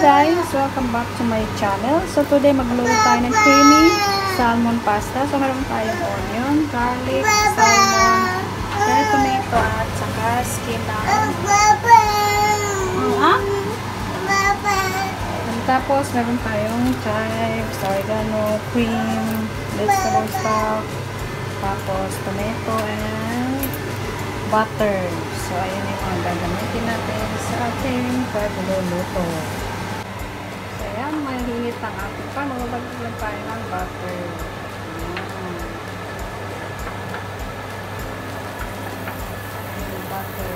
guys! Welcome back to my channel. So today magluluto tayo ng creamy salmon pasta. So meron tayong onion, garlic, salmon, tomato at saka skin na tapos meron tayong chives, oregano, cream, vegetable stock, tapos tomato and butter. So ayan yung mga gagamitin natin sa ating pagluluto. So ayan, mahinit ang ating pan. Maglagay lang tayo ng butter. Ayan, butter.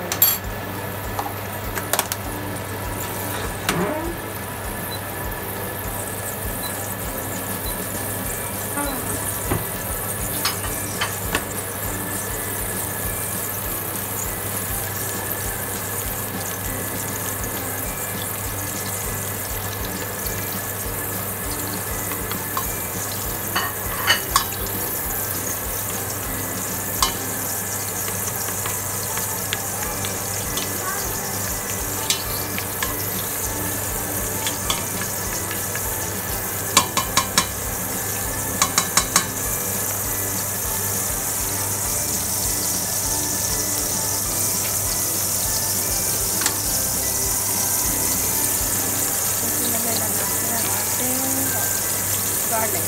Garlic.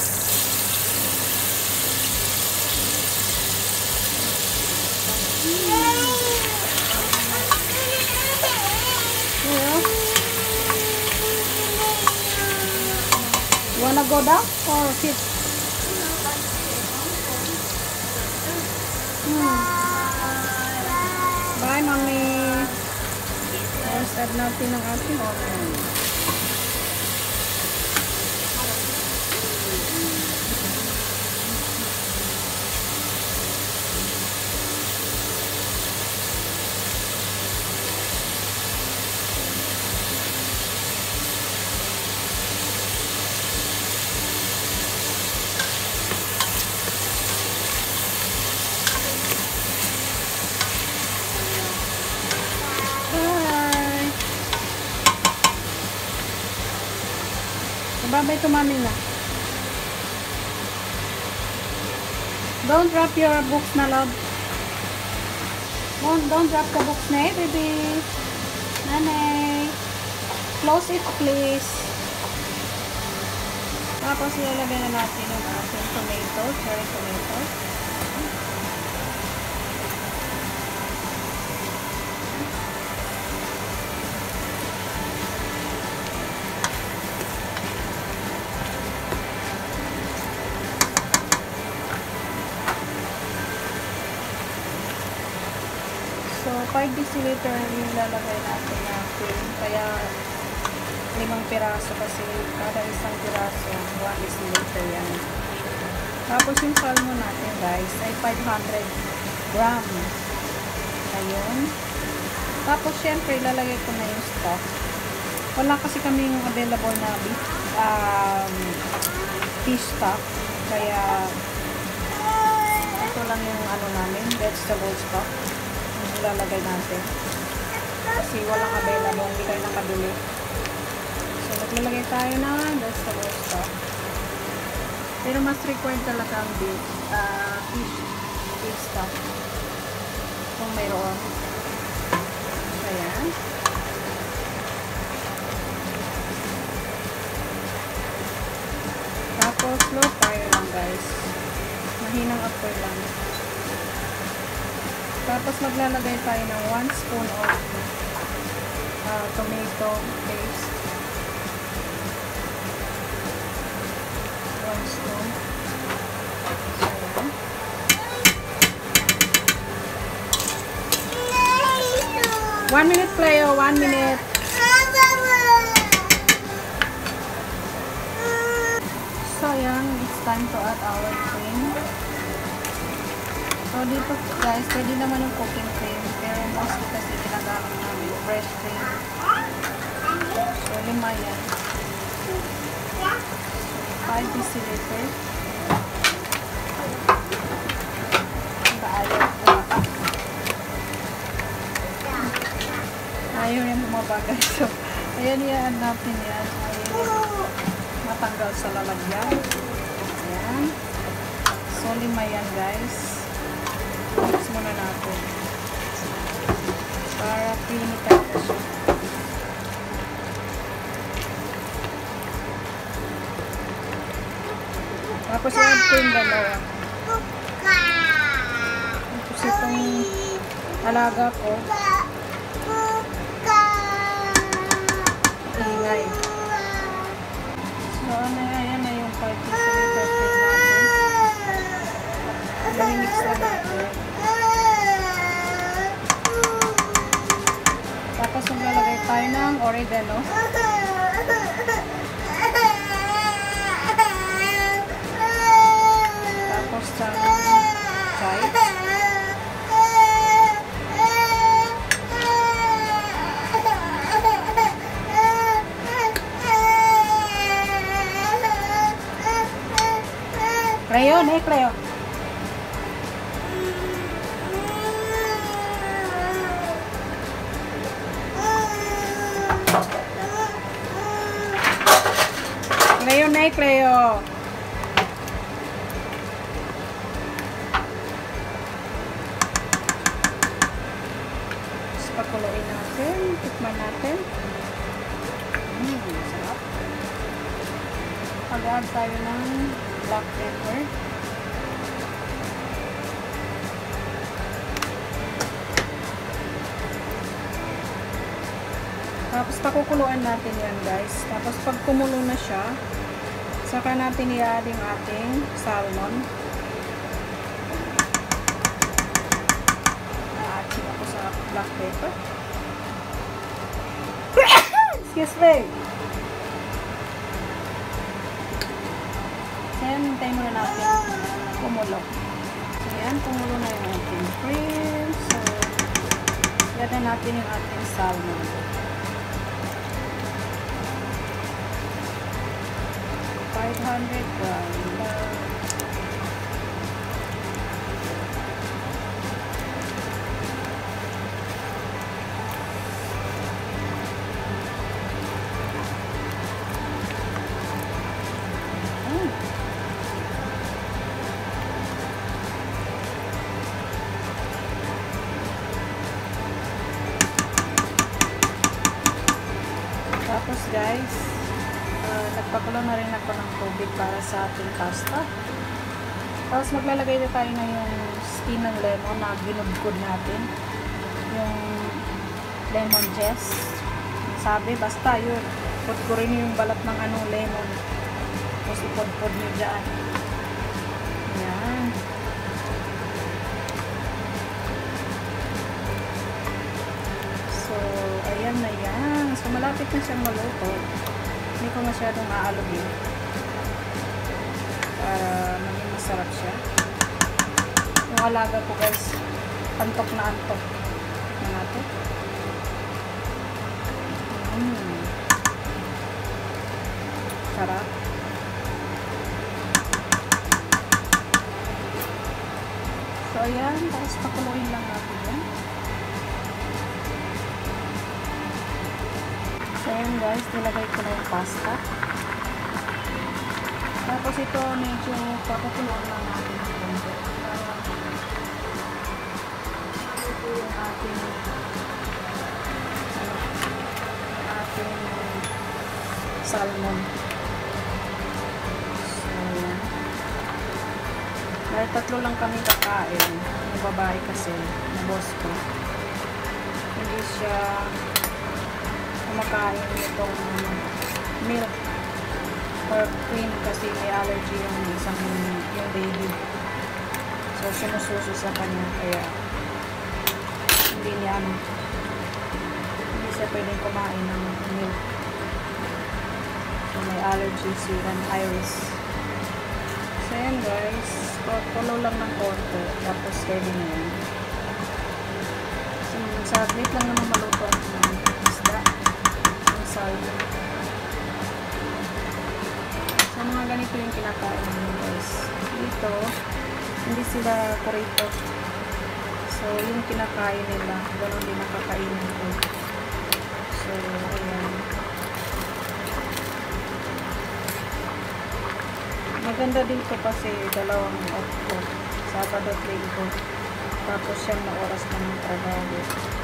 You wanna go down or sit? Bye, mommy. Let's add natin ang ating onion. Babay to mami na. Don't drop your books na, love. Don't drop the books na, baby. Nanay. Close it, please. Tapos ilalagay na natin yung ating tomato, cherry tomato. So, 5 deciliter yung lalagay natin na cream. Kaya, 5 piraso kasi kada isang piraso, 1 deciliter yan. Tapos yung salmon natin guys, ay 500 gram. Ayun. Tapos, syempre, ilalagay ko na yung stock. Wala kasi kaming available na fish stock. Kaya, ito lang yung ano namin, vegetable stock. Ilalagay natin kasi walang available, hindi kayo nakabili. So maglalagay tayo ng vegetable stock, pero mas required talaga ang fish stock kung mayroon. Ayan, tapos slow fire lang guys, mahinang apoy lang. Tapos maglalagay tayo ng 1 spoon of tomato paste. 1 spoon. So, 1 minute playo, 1 minute. So, yan. It's time to add our cream. So, dito guys, pwede naman yung cooking cream. Pero mostly kasi ginagamit namin fresh cream. So, 5 yan. 5 deciliter. Ayaw rin bumaba guys. So, Ayan, yan natin yan ay matanggal sa lalagyan. Ayan. So, 5 yan guys. Mix muna natin. Para creamy talaga siya. Tapos i-add ko yung dalawa. Tapos itong alaga ko. Ingay. So, ano yan na yung 5 deciliter cream natin. Mix na natin. Tapos maglalagay tayo ng oregano. Tapos ng chives. Crayon, crayon. Crayon, crayon. Tapos pakuluin natin. Tikman natin. Sarap. Pag-add tayo ng black pepper. Tapos pakukuluan natin yan guys. Tapos pag kumulo na siya, saka natin i-add yung ating salmon. Na-add ako sa black pepper. Excuse me! Ayan, hintayin muna natin kumulo. So, ayan, kumulo na yung ating cream. So, lagyan natin yung ating salmon. Tapos guys, nagpakulo na rin ako ng tubig para sa ating pasta. Tapos maglalagay na tayo na yung skin ng lemon na binudkod natin. Yung lemon zest. Sabi, basta yun. Pudkurin nyo yung balat ng lemon. Tapos ipodpod nyo dyan. Yan. So, ayan na yan. So, malapit na siyang maluto. Hindi ko masyadong aalugin para maging masarap siya. Yung alaga ko guys, antok na antok na natin. Sarap. So ayan, tapos pakuluin lang natin yan. So ayan guys, nilagay ko na yung pasta. Tapos ito medyo pakukulong lang natin ng konti. Ito yung ating salmon. So ayan. Dahil 3 lang kami kakain. Yung babae kasi, yung boss ko. Hindi siya kumakain itong milk or cream kasi may allergy yung yung baby. So, sinususo sa kanya kaya hindi siya pwedeng kumain ng milk. So, may allergy si Iris. So, yan guys. Follow lang ng konti. Tapos, ready na yan. So, saglit lang naman maluto ang isda. Yung salmon. So, mga ganito yung kinakain nyo guys. Dito, hindi sila kurito. So, yung kinakain nila, gano'n din nakakainin ko. So, ayan. Maganda dito kasi dalawang off ko. Sabado at Linggo. Tapos siyam na oras na ng trabaho.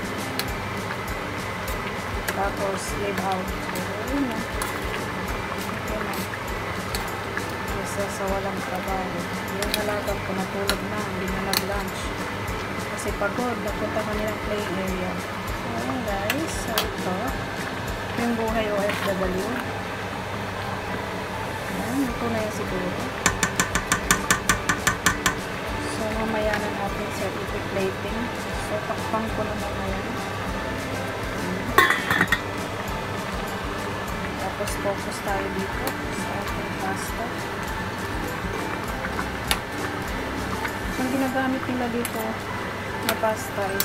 Tapos live out. So, yun na. Yun na. Isa sa walang trabaho. Yung alaga ko natulog na. Hindi na nag-lunch. Kasi pagod. Napunta kami ng playing area. So, yun guys. So, ito. Yung buhay OFW. Yan. Ito na yung siguro. So, mamaya na natin sa ipi-plating. So, takpang ko na mamaya. Tapos, focus tayo dito sa ating pasta. Ang ginagamit nila dito na pasta is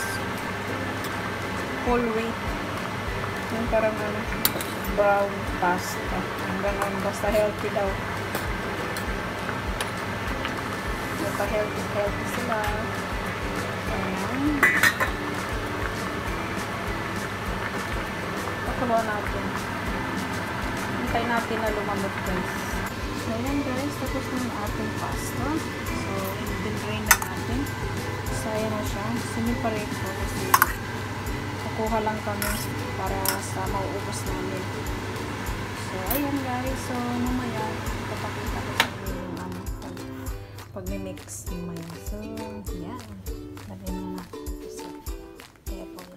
whole wheat. Yung parang brown pasta. Ang ganon. Basta healthy daw. Healthy sila. Ayan. Pakulo natin. Hintay natin na lumamot guys. So ayan guys. Tapos na yung ating pasta. So i-drain na natin. So ayan na siya. Siniparate ko kasi kukuha lang kami para sa mauubos namin. So ayan guys. So mamaya papakita ko sa inyo yung pag-mix mamaya. So yan. Lagay na natin ito sa table.